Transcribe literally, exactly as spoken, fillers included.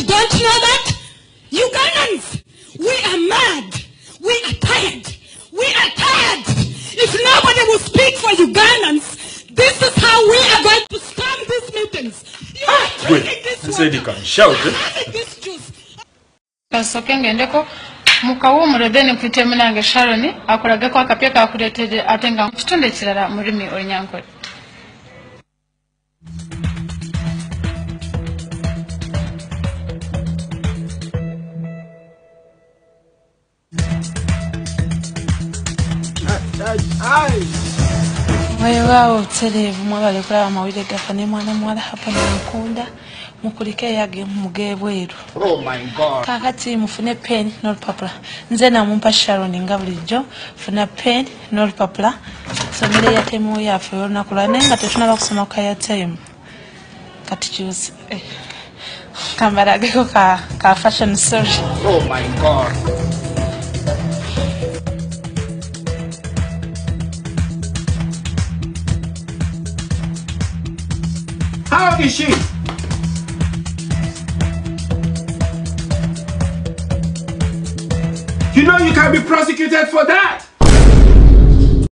don't know that? Ugandans, we are mad. We are tired. We are tired. If nobody will speak for Ugandans, this is how we are going to storm these meetings. You are drinking this water. Said you can shout, eh? This juice. Kasokenge mukawo muredeni kutemunange Sharoni akoraga kwa kapya kakuleteje atenga kitunde kirala mulimi olunyankole. Wewe utelevu mwabale kula mawile gafane mwana mwala hapa na mkunda mukulike yage mugebweru. Oh my God. Kakati mufune pen no papula. Nze na mumpa Sharon ngabulijo funa pen no papula. So mire ya temu ya fe na kula nenga teshuna kusoma kwa ya temu. Kati juice. Eh. Kamera geko ka ka fashion search. Oh my God. How is she? You know you can be prosecuted for that.